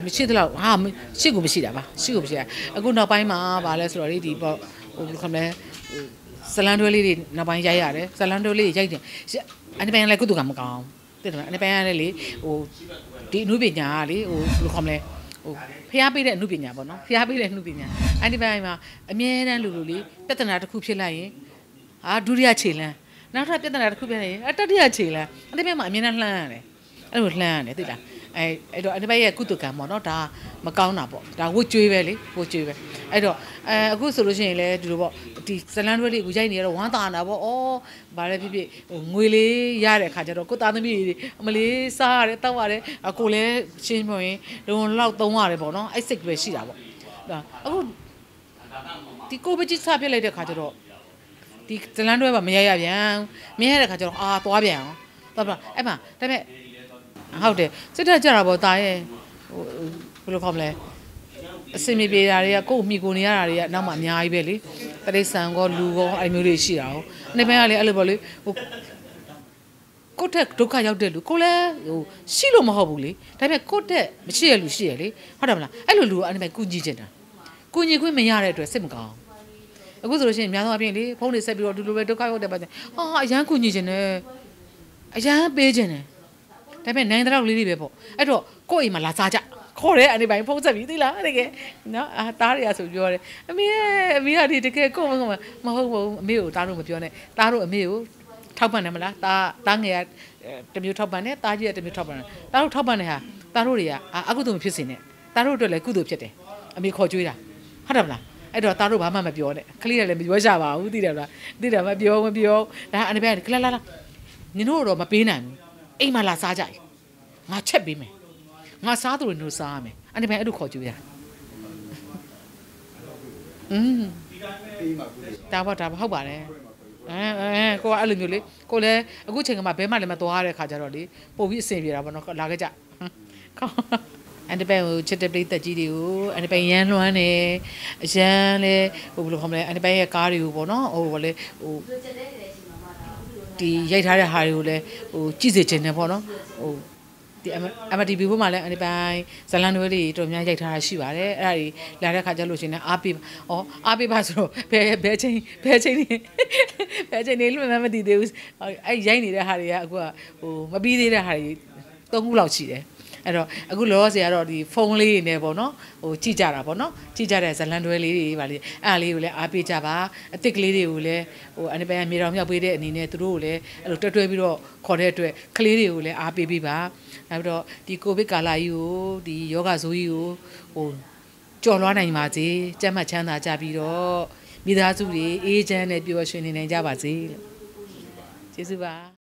မရှိသလောက်ဟာရှိကိုမရှိတာပါရှိကိုမရှိတာအခုနောက်ပိုင်းမှာဗာလဲဆိုတော့ဒီပေါ့ဟိုဘယ်လိုခေါ်မလဲဇလန်တွဲလေးတွေနောက်ပိုင်းရိုက်ရတယ်ဇလန်တွဲလေးရိုက်တယ်အနေပိုင်းလည်းကုသကမကောင်းတဲ့တယ်အနေပိုင်းလည်းလေဟိုဒီအမှုပညာကလေဟိုဘယ်လိုခေါ်မလဲဟိုဖျားပေးတဲ့အမှုပညာပေါ့နော်ဖျားပေးတဲ့အမှုပညာအဲဒီပိုင်းမှာအမြဲတမ်းလူလေးပြဿနာတစ်ခုဖြစ်လိုက်ရင်ဟာဒုတိယခြေလမ်းနောက်ထပ်ပြဿနာတစ်ခုဖြစ်လိုက်ရင်တတိယခြေလမ်းအဲဒီပိုင်းမှာအမြဲတမ်းလှမ်းရတယ်အဲ့လိုလှမ်းရတယ်သိလားအဲ့တော့အဲဒီပိုင်းရဲ့ကုသကံပေါ့နော်ဒါမကောင်းတာပေါ့ဒါဝတ်ကြွေးပဲလေဝတ်ကြွေးပဲအဲ့တော့အခုဆိုလို့ရှိရင်လည်းဒီလိုပေါ့ဒီဇလန်တွဲလေးကိုရိုက်နေရတော့ဝမ်းသာတာပေါ့ဩဗါလဲဖြစ်ဖြစ်ဟိုငွေလေးရတဲ့ခါကျတော့ကိုသားသမီးတွေအမလေးစားရတယ်တောက်ရတယ်ကိုလည်းရှင်းပြောရင်လုံလောက်သုံးရတယ်ပေါ့နော်အဲ့စိတ်ပဲရှိတာပေါ့အခုဒီကိုပကြီးစားပြလိုက်တဲ့ခါကျတော့ဒီဇလန်တွဲပါမရရပြန်မရတဲ့ခါကျတော့သွားပြန်အောင်သွားပါအဲ့မှာဒါပေမဲ့ဟုတ်တယ်စစ်တက်ကြတာပေါ့တာရဲ့ဟိုဘယ်လိုခေါ်မလဲအစင်မြေပြေတာတွေကကို့မိကိုနေရတာတွေကနောက်မှအများကြီးပဲလေတရိษံကောလူကောအဲ့မျိုးတွေရှိတာဟုတ်နေပိုင်းကလေအဲ့လိုပေါ့လေဟိုကိုတက်ဒုက္ခရောက်တဲ့လူကိုလည်းဟိုရှိလို့မဟုတ်ဘူးလေဒါပေမဲ့ကိုတက်မရှိရလူရှိရလေဟုတ်တယ်မလားအဲ့လိုလူကနေပိုင်းကုညီချင်တာကုညီခွင့်မရတဲ့အတွက်စိတ်မကောင်းအခုဆိုလို့ရှိရင်အများဆုံးအပြင်လေဖုန်းတွေဆက်ပြီးတော့ဒီလိုပဲဒုက္ခရောက်တဲ့ပတ်အရန်ကုညီချင်တယ်အရန်ပေးချင်တယ်ဒါပေမဲ့နိုင်တဲ့လေးတွေပဲပေါ့အဲ့တော့ကိုယ့်အိမ်မှာလာစားကြခေါ်တယ်အနေပိုင်းဖုန်းဆက်ပြီးသိလားတကယ်နော်တားရရဆိုပြောတယ်အမေကဒီတကယ်ကိုမဟုတ်ဘူးအမေကိုတားလို့မပြောနဲ့တားလို့အမေကိုထောက်ပံ့တယ်မလားတားငယ်ကတမျိုးထောက်ပံ့တယ်တားကြီးကတမျိုးထောက်ပံ့တယ်တားတို့ထောက်ပံ့တယ်ဟာတားတို့တွေကအကုသိုလ်ဖြစ်စေနဲ့တားတို့အတွက်လည်းကုသိုလ်ဖြစ်တယ်အမေခေါ်ကြွေးတာဟုတ်တယ်မလားအဲ့တော့တားတို့ဘာမှမပြောနဲ့ကလေးလည်းမပြောကြပါဘူးသိတယ်မလားသိတယ်မပြောဒါအနေပိုင်းကလာနင်တို့တော့မပေးနိုင်ဘူးအိမ်မှာလာစားကြငါချက်ပေးမယ်ငါစားသူတွေတို့စားရမယ်အနေပိုင်းအဲ့လိုခေါ်ကြွေးတာဒါပေါ့ဟုတ်ပါတယ်ကိုကအဲ့လိုမျိုးလေကိုလည်းအခုချိန်ကမှဘဲမှလည်းမသွားရတဲ့ခါကျတော့လေပို့ပြီးအဆင်ပြေတာပေါ့နော်လာခဲ့ကြအန်တပန်ကိုချစ်တဲ့ပိတ်သက်ကြီးတွေကိုအန်တပန်ရမ်းလွှမ်းနေအရန်လေဟိုဘယ်လိုခေါ်မလဲအန်တပန်ရဲ့ကားတွေကိုပေါ့နော်ဟိုဘာလဲဟိုဒီရိုက်ထားတဲ့ဟာတွေကိုလည်းဟိုကြည့်စေချင်တယ်ပေါ့နော်ဟိုဒီMTV ဘုမှာလည်းအန်တပန်ဇလန်တွဲတွေတော်များရိုက်ထားတာရှိပါတယ်အဲ့ဒါတွေလာတဲ့ခါကျလို့ရှိရင်အားပေးအားပေးပါဆိုတော့ဘဲချိန်နေလို့မသိသေးဘူးအဲ့ရိုက်နေတဲ့ဟာတွေကအခုကဟိုမပြီးသေးတဲ့ဟာတွေ3ခုလောက်ရှိတယ်အဲ့တော့အခုလောဆယ်ကတော့ဒီဖုန်းလေးတွေနဲ့ပေါ့နော်ဟိုကြည့်ကြတာပေါ့နော်ကြည့်ကြတဲ့ဇလန်တွဲလေးတွေပါလေအဲ့ဒါလေးကိုလည်းအားပေးကြပါအစ်စ်ကလေးတွေကိုလည်းဟိုအန်တပန်မြေတော်မြောက်ပေးတဲ့အနေနဲ့သူတို့ကိုလည်းအဲ့လိုတွဲပြီးတော့ခေါ်တဲ့အတွက်ကလေးတွေကိုလည်းအားပေးပါနောက်ပြီးတော့ဒီကိုဗစ်ကာလကြီးကိုဒီယောဂဆိုးကြီးကိုဟိုကြော်လွှားနိုင်ပါစေကျန်းမာချမ်းသာကြပြီးတော့မိသားစုတွေအေးချမ်းနဲ့ပျော်ရွှင်နေနိုင်ကြပါစေလို့ကျေးဇူးပါ